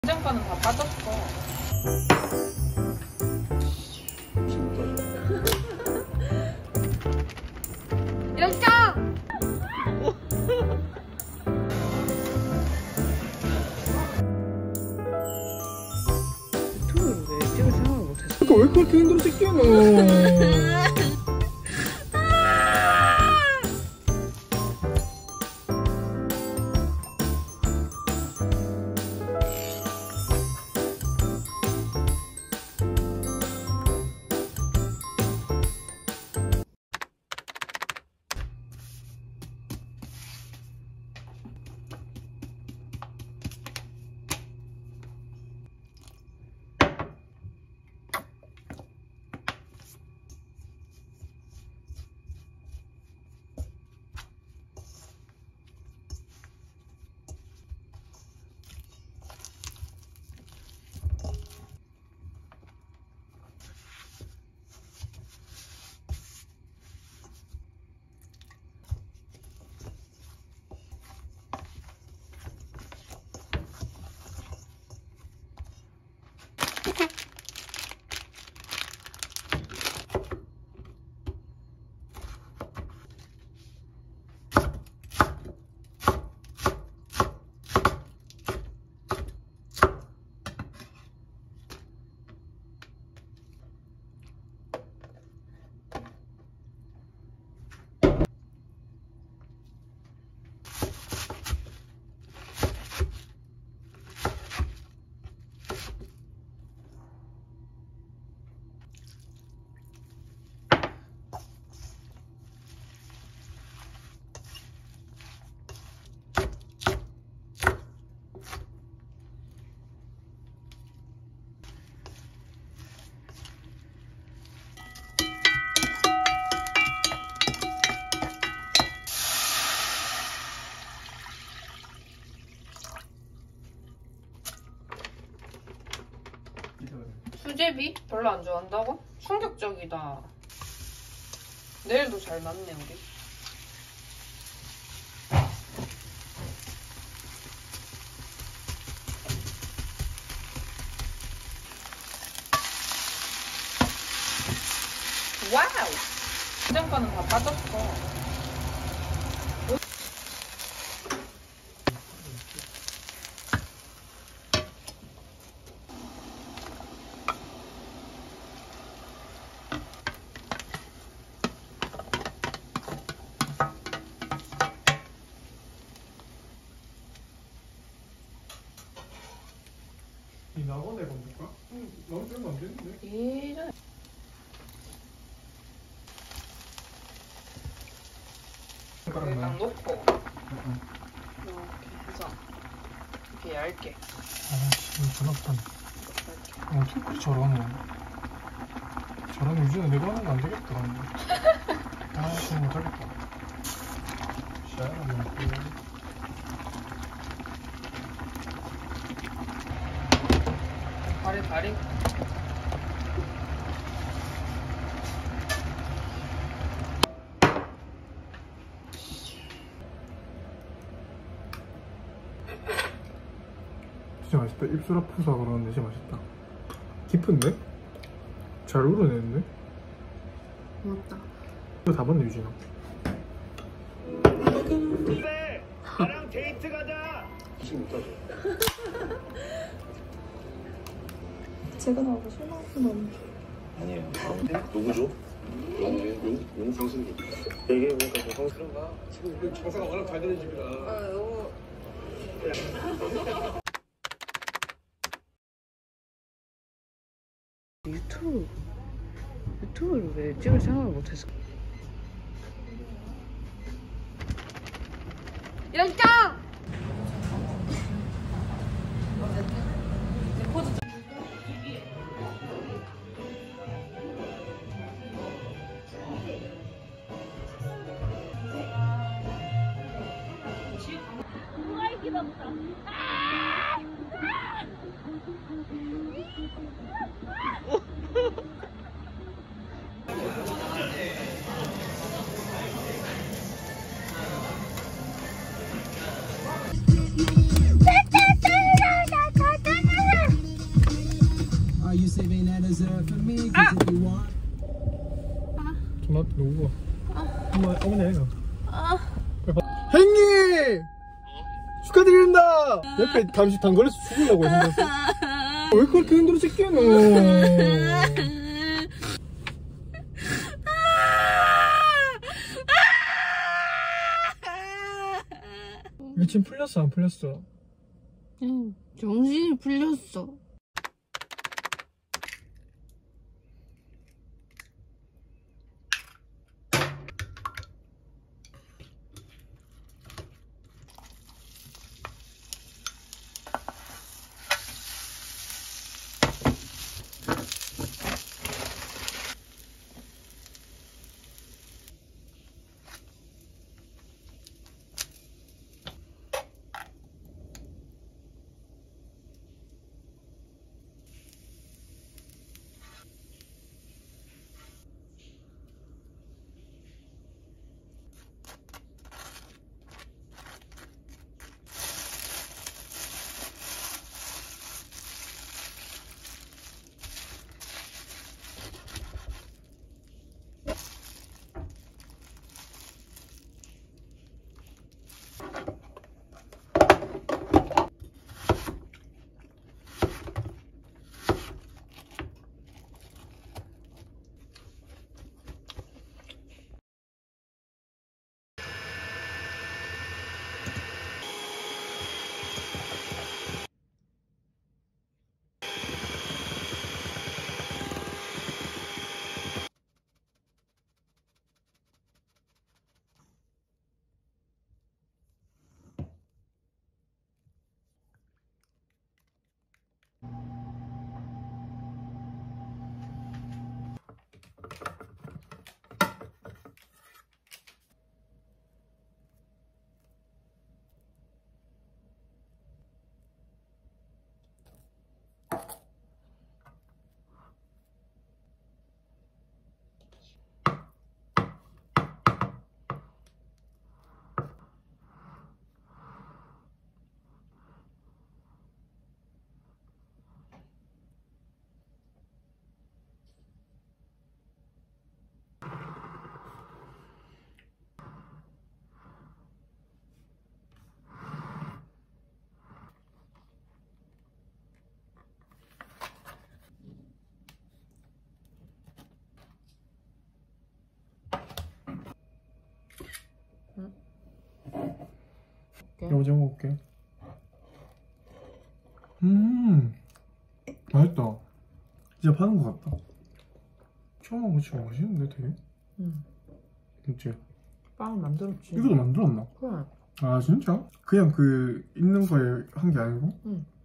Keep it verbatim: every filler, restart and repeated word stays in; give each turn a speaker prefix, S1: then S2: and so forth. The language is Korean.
S1: 냉장고는 다 빠졌어. 영장! 유튜브를 왜 찍을 생각을 못했어?
S2: 그러니까 왜 그렇게 힘들어 찍겠노?
S1: 수제비? 별로 안 좋아한다고? 충격적이다. 내일도 잘 맞네 우리. 와우! 냉장고는 다 빠졌어.
S2: 이 나가 내가 볼까? 응. 나올 때는 안 되는데.
S1: 예전에 여기 딱 놓고
S2: 응.
S1: 이렇게 해서 이렇게 얇게
S2: 아, 전화 없다.
S1: 이렇게.
S2: 어떻게 그리 잘하노? 잘하는 유진은 내가 하는 거 안 되겠다. 아, 그럼 못하겠다. 샤,
S1: 다리 다리.
S2: 진짜 맛있다. 입술 아프사 그러는데 진짜 맛있다. 깊은데? 잘 우러냈네?
S1: 고맙다.
S2: 이거 다 봤네 유진아.
S3: 그래! 나랑 데이트 가자!
S2: 지금 못하죠?
S4: 제가 나오고 술 나오면
S5: 아니에요. 누구죠? 용, 용, 용상승 얘기해보니까 정상스러운가?
S2: 지금 우리 장사가 워낙 잘 되는 집이라.
S1: 아 너무. 유튜브 유튜브를 왜 찍을 생각을 못했어? 영장!
S2: 전화 누구야? 엄마, 어머니 아이가. 행님! 축하드립니다! 옆에 잠시 담걸려서 죽으려고 했는데. 왜 그렇게 힘들어 찍겠노? 미친 풀렸어, 안 풀렸어?
S1: 응, 정신이 풀렸어.
S2: 오징어 먹을게. 음, 맛있다. 진짜 파는 것 같다. 처음 먹은 거 맛있는데 되게?
S1: 응.
S2: 진짜.
S1: 빵 만들었지.
S2: 이것도 만들었나?
S1: 그래.
S2: 아 진짜? 그냥 그 있는 거에 한 게 아니고?
S1: 응.